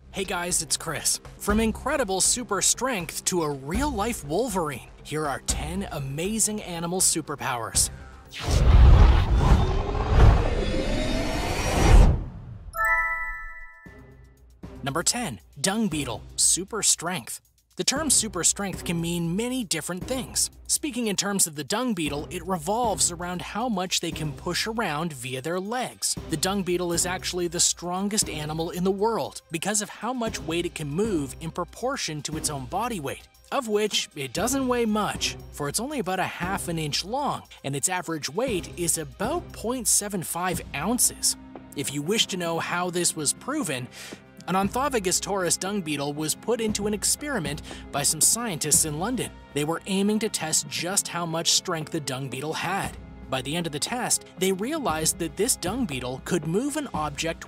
Hey guys, it's Chris. From incredible super strength to a real-life wolverine, here are 10 amazing animal superpowers. Number 10. Dung Beetle, super strength. The term super strength can mean many different things. Speaking in terms of the dung beetle, it revolves around how much they can push around via their legs. The dung beetle is actually the strongest animal in the world because of how much weight it can move in proportion to its own body weight, of which it doesn't weigh much, for it's only about a half an inch long, and its average weight is about 0.75 ounces. If you wish to know how this was proven, an Onthovagus taurus dung beetle was put into an experiment by some scientists in London. They were aiming to test just how much strength the dung beetle had. By the end of the test, they realized that this dung beetle could move an object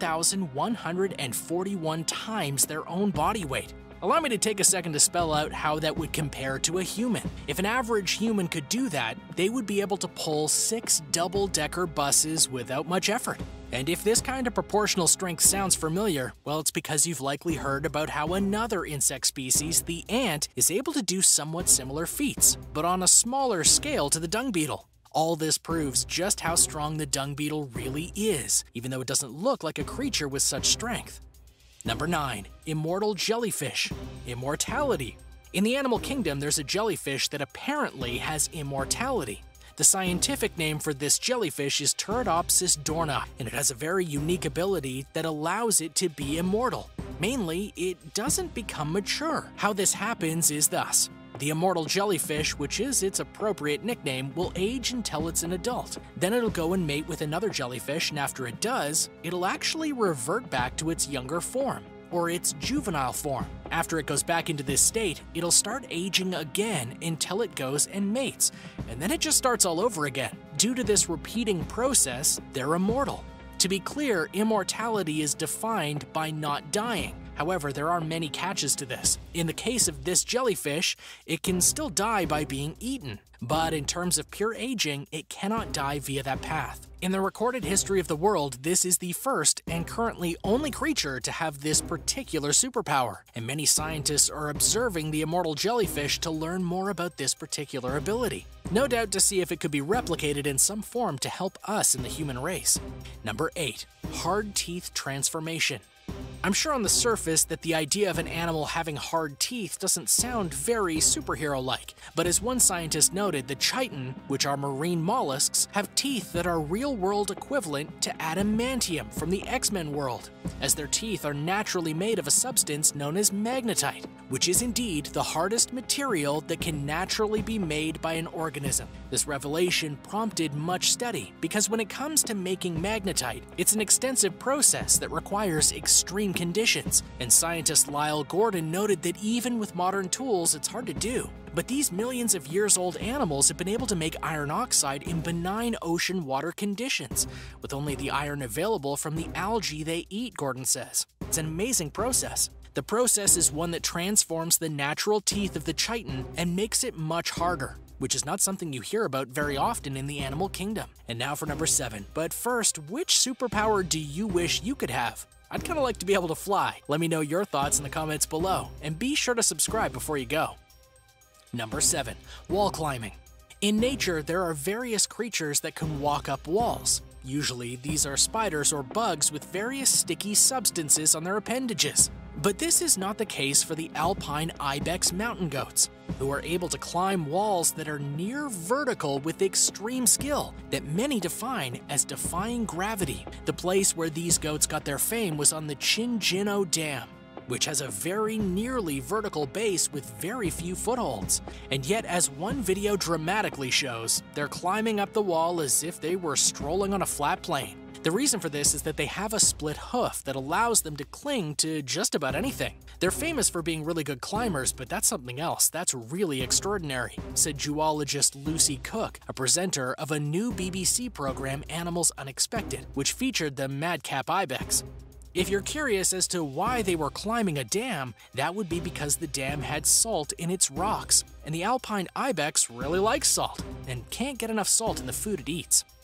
1,141 times their own body weight. Allow me to take a second to spell out how that would compare to a human. If an average human could do that, they would be able to pull 6 double-decker buses without much effort. And if this kind of proportional strength sounds familiar, well, it's because you've likely heard about how another insect species, the ant, is able to do somewhat similar feats, but on a smaller scale to the dung beetle. All this proves just how strong the dung beetle really is, even though it doesn't look like a creature with such strength. Number 9. Immortal jellyfish, immortality. In the animal kingdom, there's a jellyfish that apparently has immortality. The scientific name for this jellyfish is Turritopsis dohrnii, and it has a very unique ability that allows it to be immortal. Mainly, it doesn't become mature. How this happens is thus. The immortal jellyfish, which is its appropriate nickname, will age until it's an adult. Then it'll go and mate with another jellyfish, and after it does, it'll actually revert back to its younger form, or its juvenile form. After it goes back into this state, it'll start aging again until it goes and mates, and then it just starts all over again. Due to this repeating process, they're immortal. To be clear, immortality is defined by not dying. However, there are many catches to this. In the case of this jellyfish, it can still die by being eaten, but in terms of pure aging, it cannot die via that path. In the recorded history of the world, this is the first and currently only creature to have this particular superpower, and many scientists are observing the immortal jellyfish to learn more about this particular ability. No doubt to see if it could be replicated in some form to help us in the human race. Number 8. Hard teeth transformation. I'm sure on the surface that the idea of an animal having hard teeth doesn't sound very superhero-like, but as one scientist noted, the chitin, which are marine mollusks, have teeth that are real-world equivalent to adamantium from the X-Men world, as their teeth are naturally made of a substance known as magnetite, which is indeed the hardest material that can naturally be made by an organism. This revelation prompted much study, because when it comes to making magnetite, it's an extensive process that requires extreme conditions, and scientist Lyle Gordon noted that even with modern tools, it's hard to do. But these millions of years old animals have been able to make iron oxide in benign ocean water conditions, with only the iron available from the algae they eat, Gordon says. It's an amazing process. The process is one that transforms the natural teeth of the chitin and makes it much harder, which is not something you hear about very often in the animal kingdom. And now for number 7. But first, which superpower do you wish you could have? I'd kind of like to be able to fly. Let me know your thoughts in the comments below, and be sure to subscribe before you go. Number 7. Wall climbing. In nature, there are various creatures that can walk up walls. Usually, these are spiders or bugs with various sticky substances on their appendages. But this is not the case for the alpine ibex mountain goats, who are able to climb walls that are near vertical with extreme skill that many define as defying gravity. The place where these goats got their fame was on the Chinjinho Dam, which has a very nearly vertical base with very few footholds. And yet, as one video dramatically shows, they're climbing up the wall as if they were strolling on a flat plane. The reason for this is that they have a split hoof that allows them to cling to just about anything. They're famous for being really good climbers, but that's something else. That's really extraordinary, said zoologist Lucy Cook, a presenter of a new BBC program, Animals Unexpected, which featured the madcap ibex. If you're curious as to why they were climbing a dam, that would be because the dam had salt in its rocks, and the alpine ibex really likes salt and can't get enough salt in the food it eats.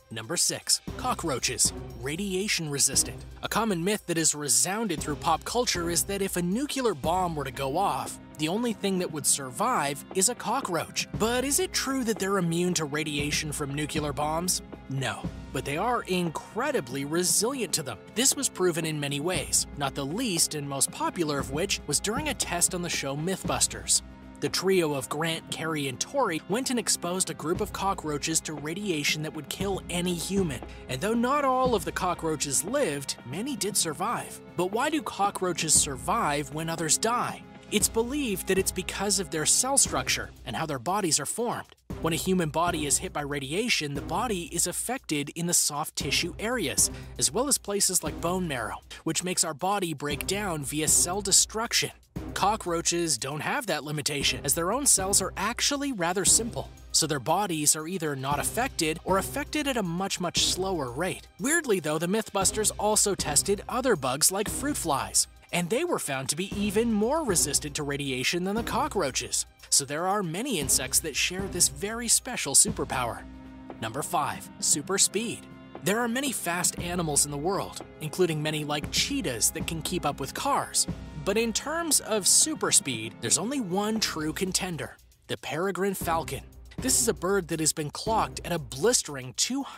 Number 6. Cockroaches. Radiation resistant. A common myth that has resounded through pop culture is that if a nuclear bomb were to go off, the only thing that would survive is a cockroach. But is it true that they're immune to radiation from nuclear bombs? No, but they are incredibly resilient to them. This was proven in many ways, not the least and most popular of which was during a test on the show Mythbusters. The trio of Grant, Carrie, and Tori went and exposed a group of cockroaches to radiation that would kill any human. And though not all of the cockroaches lived, many did survive. But why do cockroaches survive when others die? It's believed that it's because of their cell structure and how their bodies are formed. When a human body is hit by radiation, the body is affected in the soft tissue areas, as well as places like bone marrow, which makes our body break down via cell destruction. Cockroaches don't have that limitation, as their own cells are actually rather simple, so their bodies are either not affected or affected at a much slower rate. Weirdly though, the Mythbusters also tested other bugs like fruit flies, and they were found to be even more resistant to radiation than the cockroaches. So there are many insects that share this very special superpower. Number 5. Super speed. There are many fast animals in the world, including many like cheetahs that can keep up with cars. But in terms of super speed, there's only one true contender: the peregrine falcon. This is a bird that has been clocked at a blistering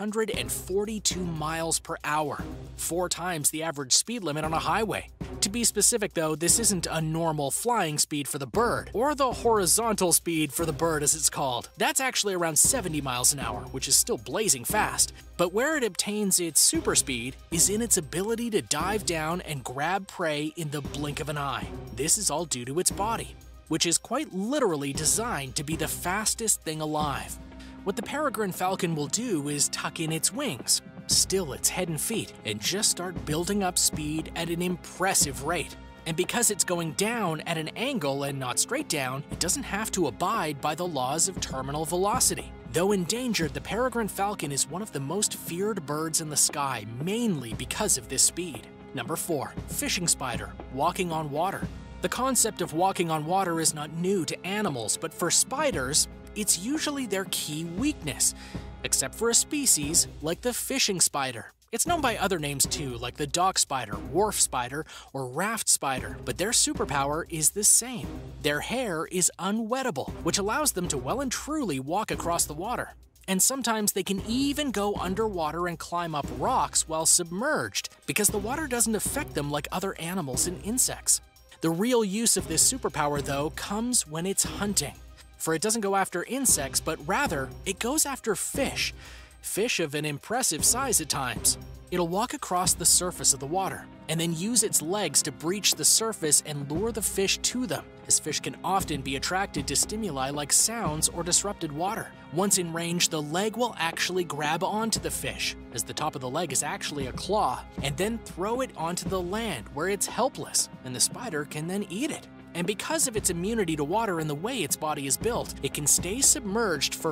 242 miles per hour, 4 times the average speed limit on a highway. To be specific though, this isn't a normal flying speed for the bird, or the horizontal speed for the bird as it's called. That's actually around 70 miles an hour, which is still blazing fast. But where it obtains its super speed is in its ability to dive down and grab prey in the blink of an eye. This is all due to its body, which is quite literally designed to be the fastest thing alive. What the peregrine falcon will do is tuck in its wings, still its head and feet, and just start building up speed at an impressive rate. And because it's going down at an angle and not straight down, it doesn't have to abide by the laws of terminal velocity. Though endangered, the peregrine falcon is one of the most feared birds in the sky, mainly because of this speed. Number 4. Fishing spider, walking on water. The concept of walking on water is not new to animals, but for spiders, it's usually their key weakness, except for a species like the fishing spider. It's known by other names too, like the dock spider, wharf spider, or raft spider, but their superpower is the same. Their hair is unwettable, which allows them to well and truly walk across the water. And sometimes they can even go underwater and climb up rocks while submerged, because the water doesn't affect them like other animals and insects. The real use of this superpower, though, comes when it's hunting. For it doesn't go after insects, but rather, it goes after fish. Fish of an impressive size at times. It'll walk across the surface of the water, and then use its legs to breach the surface and lure the fish to them, as fish can often be attracted to stimuli like sounds or disrupted water. Once in range, the leg will actually grab onto the fish, as the top of the leg is actually a claw, and then throw it onto the land where it's helpless, and the spider can then eat it. And because of its immunity to water and the way its body is built, it can stay submerged for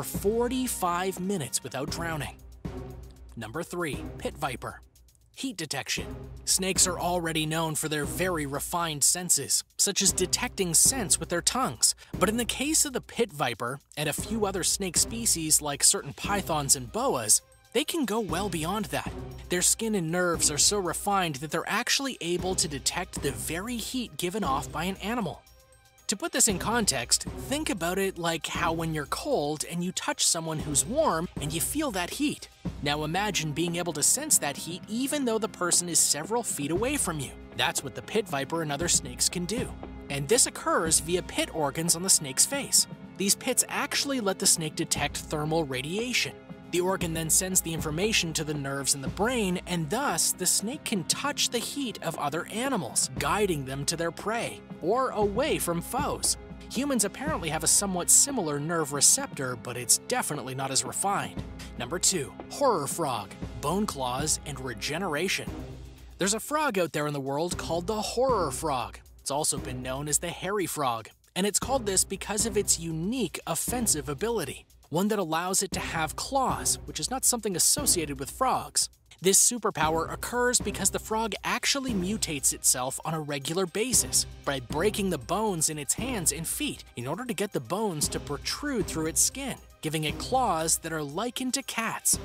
45 minutes without drowning. Number 3. Pit viper. Heat detection. Snakes are already known for their very refined senses, such as detecting scents with their tongues. But in the case of the pit viper, and a few other snake species like certain pythons and boas, they can go well beyond that. Their skin and nerves are so refined that they're actually able to detect the very heat given off by an animal. To put this in context, think about it like how when you're cold and you touch someone who's warm and you feel that heat. Now imagine being able to sense that heat even though the person is several feet away from you. That's what the pit viper and other snakes can do. And this occurs via pit organs on the snake's face. These pits actually let the snake detect thermal radiation. The organ then sends the information to the nerves in the brain, and thus the snake can touch the heat of other animals, guiding them to their prey, or away from foes. Humans apparently have a somewhat similar nerve receptor, but it's definitely not as refined. Number 2. Horror frog, bone claws, and regeneration. There's a frog out there in the world called the horror frog. It's also been known as the hairy frog, and it's called this because of its unique offensive ability. One that allows it to have claws, which is not something associated with frogs. This superpower occurs because the frog actually mutates itself on a regular basis by breaking the bones in its hands and feet in order to get the bones to protrude through its skin, giving it claws that are likened to cats.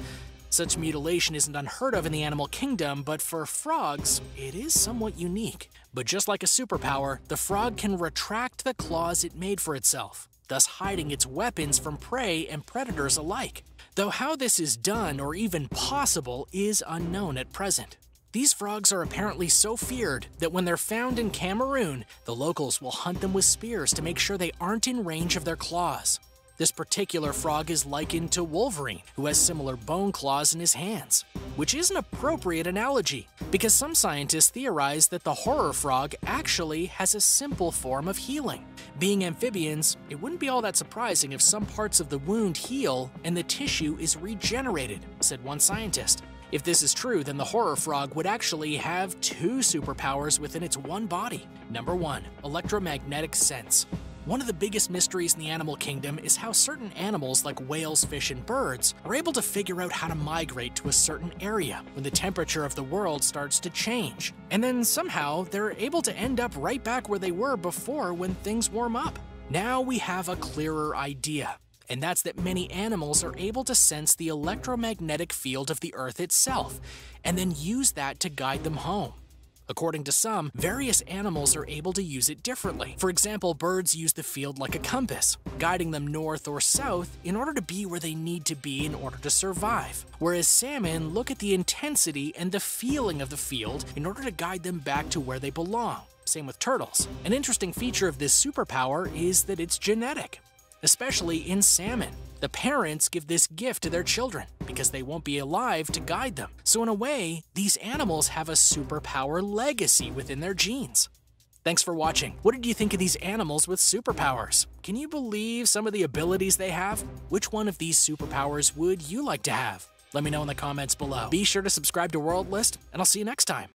Such mutilation isn't unheard of in the animal kingdom, but for frogs, it is somewhat unique. But just like a superpower, the frog can retract the claws it made for itself, thus hiding its weapons from prey and predators alike. Though how this is done or even possible is unknown at present. These frogs are apparently so feared that when they're found in Cameroon, the locals will hunt them with spears to make sure they aren't in range of their claws. This particular frog is likened to Wolverine, who has similar bone claws in his hands, which is an appropriate analogy, because some scientists theorize that the horror frog actually has a simple form of healing. Being amphibians, it wouldn't be all that surprising if some parts of the wound heal and the tissue is regenerated, said one scientist. If this is true, then the horror frog would actually have 2 superpowers within its one body. Number 1. Electromagnetic sense. One of the biggest mysteries in the animal kingdom is how certain animals like whales, fish, and birds are able to figure out how to migrate to a certain area when the temperature of the world starts to change. And then somehow they're able to end up right back where they were before when things warm up. Now we have a clearer idea, and that's that many animals are able to sense the electromagnetic field of the Earth itself, and then use that to guide them home. According to some, various animals are able to use it differently. For example, birds use the field like a compass, guiding them north or south in order to be where they need to be in order to survive. Whereas salmon look at the intensity and the feeling of the field in order to guide them back to where they belong. Same with turtles. An interesting feature of this superpower is that it's genetic, especially in salmon. The parents give this gift to their children because they won't be alive to guide them. So in a way, these animals have a superpower legacy within their genes. Thanks for watching. What did you think of these animals with superpowers? Can you believe some of the abilities they have? Which one of these superpowers would you like to have? Let me know in the comments below. Be sure to subscribe to World List, and I'll see you next time.